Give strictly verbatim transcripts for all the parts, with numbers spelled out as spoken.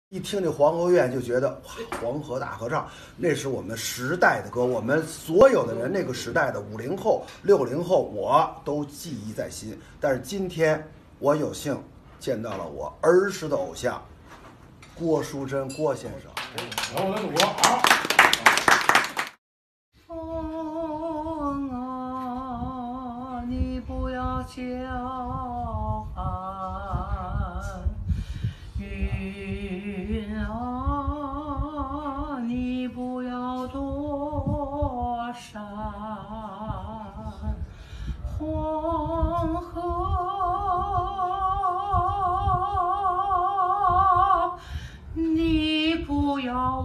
一听这黄河院就觉得哇，黄河大合唱，那是我们时代的歌，我们所有的人那个时代的五零后、六零后，我都记忆在心。但是今天我有幸见到了我儿时的偶像郭淑珍郭先生。 然后我的祖国好。 风啊，你不要叫喊；云啊，你不要躲闪；黄河，你不要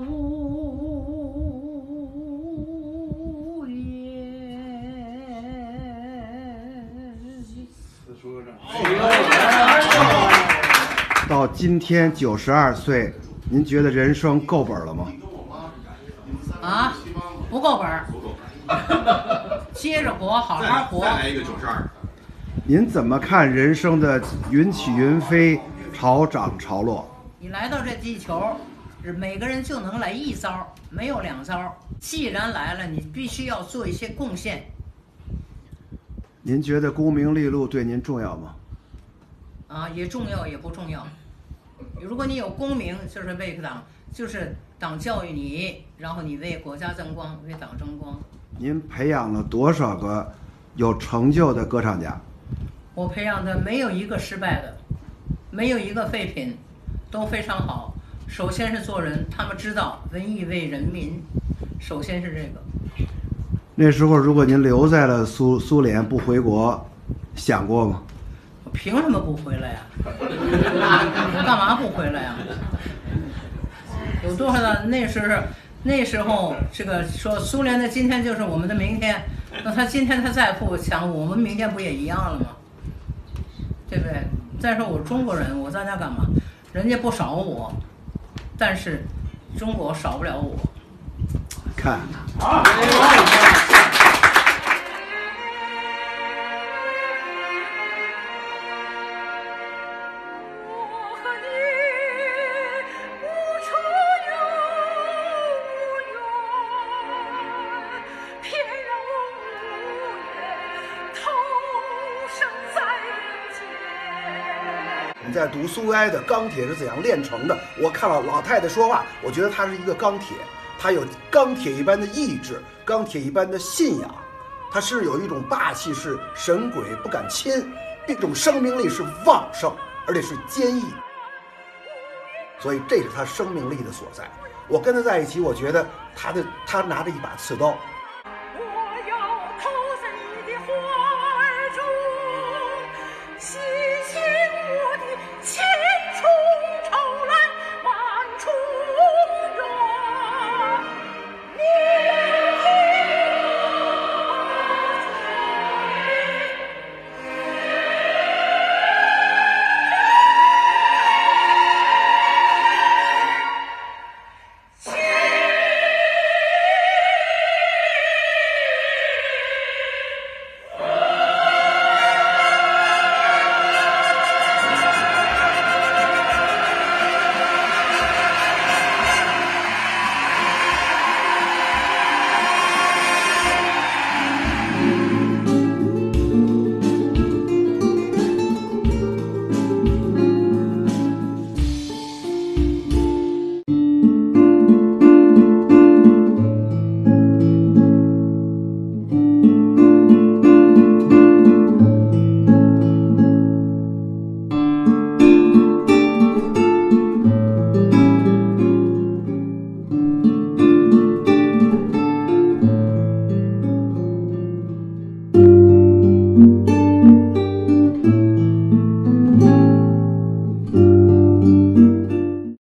无言。 到今天九十二岁，您觉得人生够本了吗？ 啊，不够本儿，接着活，好好活。 再来一个九十二。 您怎么看人生的云起云飞、潮涨潮落？ 你来到这地球，每个人就能来一招，没有两招。既然来了，你必须要做一些贡献。 您觉得功名利禄对您重要吗？ 啊，也重要也不重要。如果你有功名，就是为党，就是党教育你，然后你为国家争光，为党争光。 您培养了多少个有成就的歌唱家？ 我培养的没有一个失败的，没有一个废品，都非常好。首先是做人，他们知道文艺为人民，首先是这个。 那时候如果您留在了苏苏联不回国，想过吗？ 我凭什么不回来呀？我干嘛不回来呀？有多少的那时候，那时候这个说苏联的今天就是我们的明天，那他今天他再不强，我们明天不也一样了吗？对不对？再说我中国人，我在那干嘛？人家不少我，但是中国少不了我。 看， 好。 你在读苏维埃的《钢铁是怎样炼成的》，我看了老太太说话，我觉得她是一个钢铁，她有钢铁一般的意志，钢铁一般的信仰，她是有一种霸气，是神鬼不敢侵，一种生命力是旺盛，而且是坚毅，所以这是她生命力的所在。我跟她在一起，我觉得她的她拿着一把刺刀。